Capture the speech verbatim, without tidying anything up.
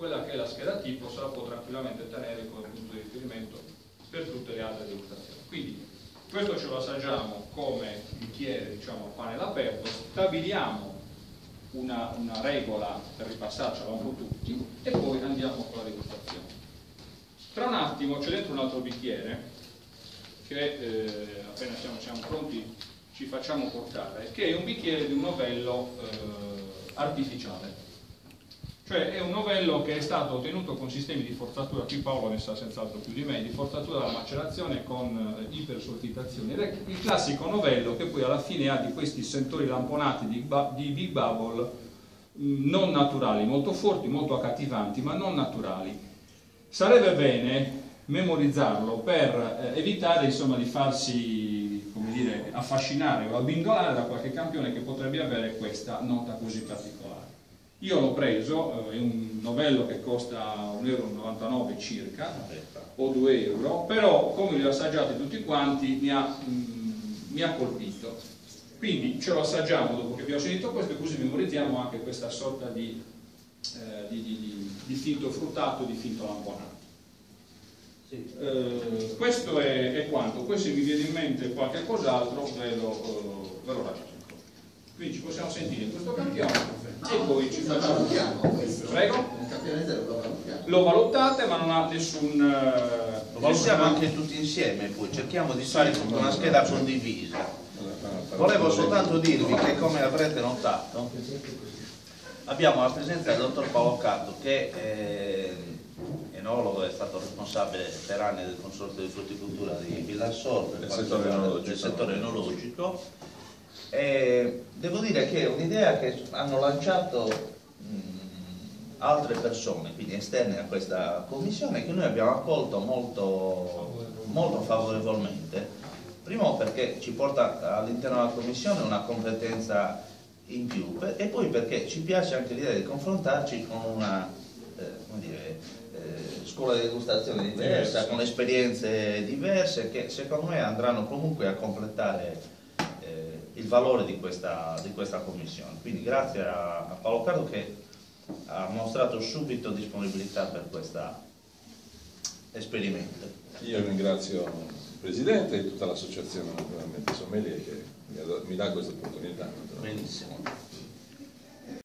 quella che è la scheda tipo se la può tranquillamente tenere come punto di riferimento per tutte le altre degustazioni. Quindi questo ce lo assaggiamo come bicchiere, diciamo, a panel aperto, stabiliamo una, una regola per ripassarcela un po' tutti e poi andiamo con la degustazione. Tra un attimo c'è dentro un altro bicchiere che eh, appena siamo, siamo pronti ci facciamo portare, che è un bicchiere di un novello eh, artificiale. Cioè è un novello che è stato ottenuto con sistemi di forzatura, qui Paolo ne sa senz'altro più di me, di forzatura dalla macerazione con eh, ipersolfitazione. Ed è il classico novello che poi alla fine ha di questi sentori lamponati di, di Big Bubble mh, non naturali, molto forti, molto accattivanti, ma non naturali. Sarebbe bene memorizzarlo per eh, evitare insomma di farsi, come dire, affascinare o abbindolare da qualche campione che potrebbe avere questa nota così particolare. Io l'ho preso, è un novello che costa un euro e novantanove circa, o due euro, però come li ho assaggiati tutti quanti mi ha, mh, mi ha colpito. Quindi ce lo assaggiamo dopo che abbiamo sentito questo e così memorizziamo anche questa sorta di, eh, di, di, di, di finto fruttato, di finto lamponato. Sì. Eh, questo è, è quanto, poi se mi viene in mente qualche cos'altro ve lo, uh, ve lo racconto. Quindi ci possiamo sentire in questo campione e poi ci facciamo. Prego? Lo valutate ma non ha nessun. Lo valutiamo anche tutti insieme, poi cerchiamo di fare tutta una scheda condivisa. Volevo soltanto dirvi che, come avrete notato, abbiamo la presenza del dottor Paolo Cardo, che è enologo, è stato responsabile per anni del consorzio di frutticoltura di Villassor del settore enologico. E devo dire che è un'idea che hanno lanciato mh, altre persone, quindi esterne a questa commissione, che noi abbiamo accolto molto, molto favorevolmente. Primo perché ci porta all'interno della commissione una competenza in più e poi perché ci piace anche l'idea di confrontarci con una eh, come dire, eh, scuola di degustazione diversa, con esperienze diverse che secondo me andranno comunque a completare il valore di questa, di questa commissione. Quindi grazie a, a Paolo Cardo che ha mostrato subito disponibilità per questo esperimento. Io ringrazio il Presidente e tutta l'associazione naturalmente Sommelier che mi dà questa opportunità. Benissimo.